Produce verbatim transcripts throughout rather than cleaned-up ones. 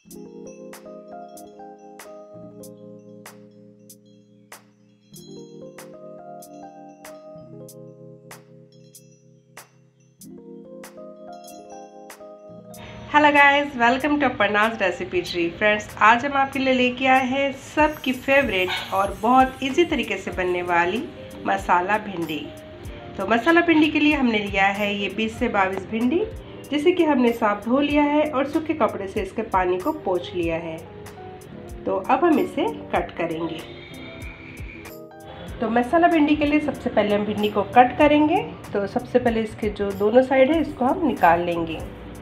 Hello guys, welcome to Aparna's recipe tree. Friends, आज हम आपके लिए लेके आए हैं सबकी फेवरेट और बहुत इजी तरीके से बनने वाली मसाला भिंडी। तो मसाला भिंडी के लिए हमने लिया है ये बीस से बाईस भिंडी, जिसे कि हमने साफ धो लिया है और सूखे कपड़े से इसके पानी को पोंछ लिया है। तो अब हम इसे कट करेंगे। तो मसाला भिंडी के लिए सबसे पहले हम भिंडी को कट करेंगे। तो सबसे पहले इसके जो दोनों साइड है इसको हम निकाल लेंगे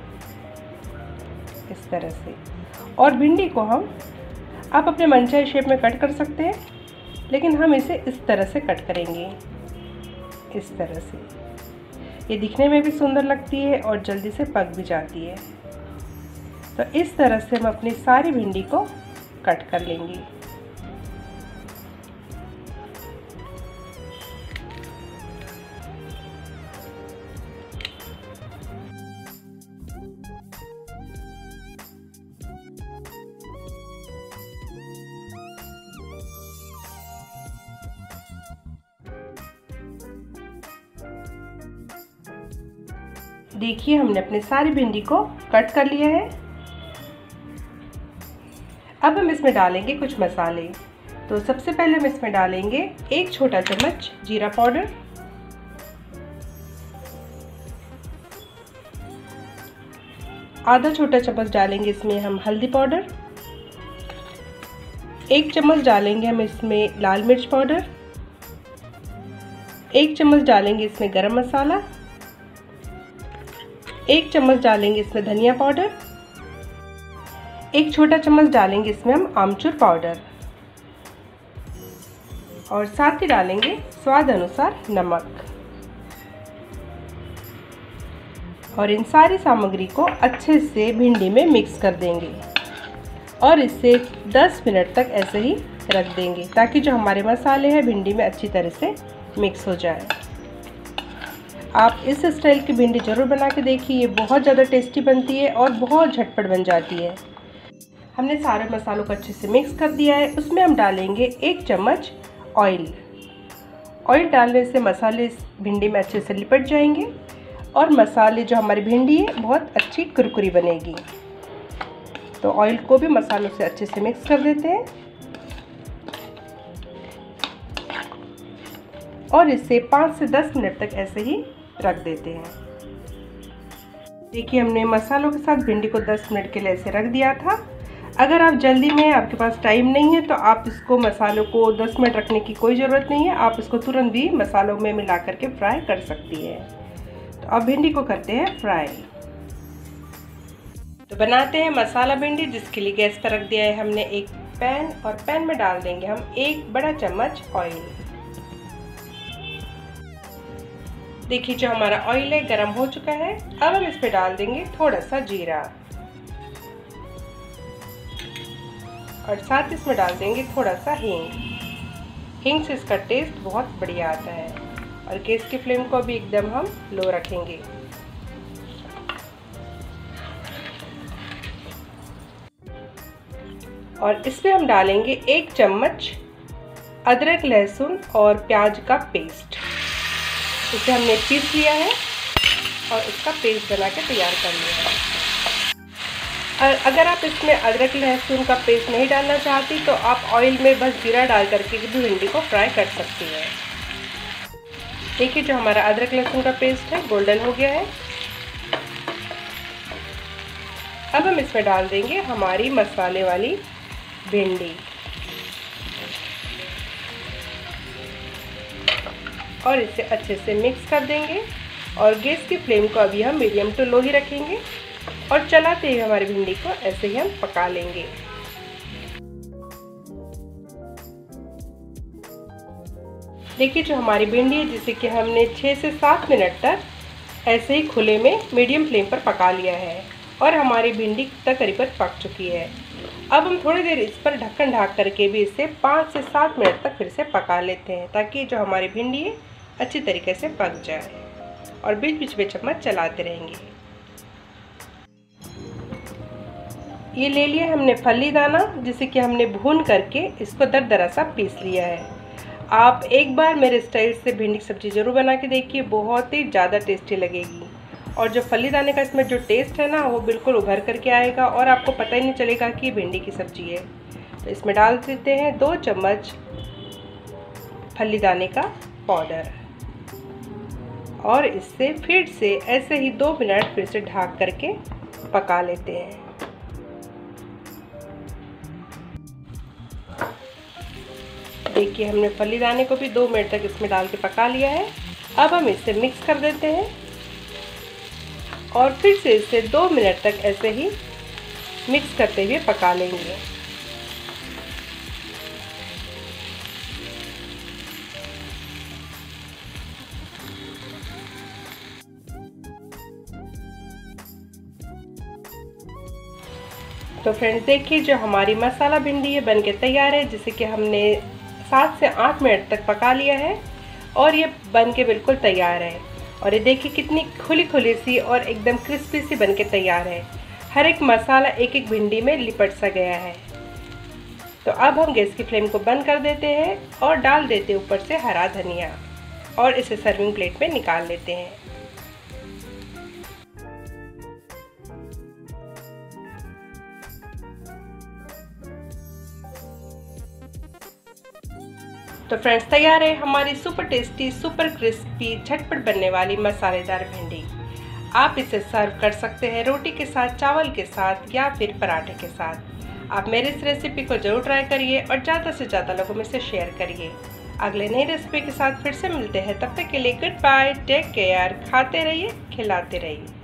इस तरह से। और भिंडी को हम आप अपने मनचाहे शेप में कट कर सकते हैं, लेकिन हम इसे इस तरह से कट करेंगे, इस तरह से। ये दिखने में भी सुंदर लगती है और जल्दी से पक भी जाती है। तो इस तरह से हम अपनी सारी भिंडी को कट कर लेंगे। देखिए, हमने अपनी सारी भिंडी को कट कर लिया है। अब हम इसमें डालेंगे कुछ मसाले। तो सबसे पहले हम इसमें डालेंगे एक छोटा चम्मच जीरा पाउडर, आधा छोटा चम्मच डालेंगे इसमें हम हल्दी पाउडर, एक चम्मच डालेंगे हम इसमें लाल मिर्च पाउडर, एक चम्मच डालेंगे इसमें गरम मसाला, एक चम्मच डालेंगे इसमें धनिया पाउडर, एक छोटा चम्मच डालेंगे इसमें हम आमचूर पाउडर, और साथ ही डालेंगे स्वाद अनुसार नमक। और इन सारी सामग्री को अच्छे से भिंडी में मिक्स कर देंगे और इसे दस मिनट तक ऐसे ही रख देंगे, ताकि जो हमारे मसाले हैं भिंडी में अच्छी तरह से मिक्स हो जाए। आप इस स्टाइल की भिंडी ज़रूर बना के देखिए, ये बहुत ज़्यादा टेस्टी बनती है और बहुत झटपट बन जाती है। हमने सारे मसालों को अच्छे से मिक्स कर दिया है। उसमें हम डालेंगे एक चम्मच ऑयल। ऑयल डालने से मसाले इस भिंडी में अच्छे से लिपट जाएंगे और मसाले जो हमारी भिंडी है बहुत अच्छी कुरकुरी बनेगी। तो ऑयल को भी मसालों से अच्छे से मिक्स कर देते हैं और इसे पाँच से दस मिनट तक ऐसे ही रख देते हैं। देखिए, हमने मसालों के साथ भिंडी को दस मिनट के लिए ऐसे रख दिया था। अगर आप जल्दी में, आपके पास टाइम नहीं है, तो आप इसको मसालों को दस मिनट रखने की कोई ज़रूरत नहीं है। आप इसको तुरंत भी मसालों में मिला करके फ्राई कर सकती है। तो अब भिंडी को करते हैं फ्राई। तो बनाते हैं मसाला भिंडी, जिसके लिए गैस पर रख दिया है हमने एक पैन, और पैन में डाल देंगे हम एक बड़ा चम्मच ऑयल। देखिए, जो हमारा ऑयल है गरम हो चुका है। अब हम इस पे डाल देंगे थोड़ा सा जीरा, और साथ इसमें डाल देंगे थोड़ा सा हींग। हींग से इसका टेस्ट बहुत बढ़िया आता है। और गैस की फ्लेम को भी एकदम हम लो रखेंगे। और इस पे हम डालेंगे एक चम्मच अदरक, लहसुन और प्याज का पेस्ट। इसे हमने पीस लिया है और इसका पेस्ट बना के तैयार कर लिया है। और अगर आप इसमें अदरक लहसुन का पेस्ट नहीं डालना चाहती, तो आप ऑयल में बस जीरा डाल करके भी भिंडी को फ्राई कर सकती हैं। देखिए, जो हमारा अदरक लहसुन का पेस्ट है गोल्डन हो गया है। अब हम इसमें डाल देंगे हमारी मसाले वाली भिंडी, और इसे अच्छे से मिक्स कर देंगे। और गैस की फ्लेम को अभी हम मीडियम टू लो ही रखेंगे और चलाते हुए हमारी भिंडी को ऐसे ही हम पका लेंगे। देखिए, जो हमारी भिंडी है, जिसे कि हमने छः से सात मिनट तक ऐसे ही खुले में मीडियम फ्लेम पर पका लिया है, और हमारी भिंडी तक करीबन पक चुकी है। अब हम थोड़ी देर इस पर ढक्कन ढाक करके भी इसे पाँच से सात मिनट तक फिर से पका लेते हैं, ताकि जो हमारी भिंडी है अच्छी तरीके से पक जाए। और बीच बीच में चम्मच चलाते रहेंगे। ये ले लिया हमने फली दाना, जिसे कि हमने भून करके इसको दरदरा सा पीस लिया है। आप एक बार मेरे स्टाइल से भिंडी की सब्ज़ी ज़रूर बना के देखिए, बहुत ही ज़्यादा टेस्टी लगेगी। और जो फली दाने का इसमें जो टेस्ट है ना, वो बिल्कुल उभर करके आएगा और आपको पता ही नहीं चलेगा कि भिंडी की सब्ज़ी है। तो इसमें डाल देते हैं दो चम्मच फली दाने का पाउडर और इससे फिर से ऐसे ही दो मिनट फिर से ढक करके पका लेते हैं। देखिए हमने फली दाने को भी दो मिनट तक इसमें डाल के पका लिया है। अब हम इसे मिक्स कर देते हैं और फिर से इसे दो मिनट तक ऐसे ही मिक्स करते हुए पका लेंगे। तो फ्रेंड्स देखिए, जो हमारी मसाला भिंडी है बनके तैयार है, जिसे कि हमने सात से आठ मिनट तक पका लिया है और ये बनके बिल्कुल तैयार है। और ये देखिए कितनी खुली खुली सी और एकदम क्रिस्पी सी बनके तैयार है। हर एक मसाला एक एक भिंडी में लिपट सा गया है। तो अब हम गैस की फ्लेम को बंद कर देते हैं और डाल देते हैं ऊपर से हरा धनिया और इसे सर्विंग प्लेट में निकाल लेते हैं। तो फ्रेंड्स तैयार है हमारी सुपर टेस्टी, सुपर क्रिस्पी, झटपट बनने वाली मसालेदार भिंडी। आप इसे सर्व कर सकते हैं रोटी के साथ, चावल के साथ या फिर पराठे के साथ। आप मेरे इस रेसिपी को जरूर ट्राई करिए और ज़्यादा से ज़्यादा लोगों में से शेयर करिए। अगले नई रेसिपी के साथ फिर से मिलते हैं, तब तक के लिए गुड बाय, टेक केयर, खाते रहिए, खिलाते रहिए।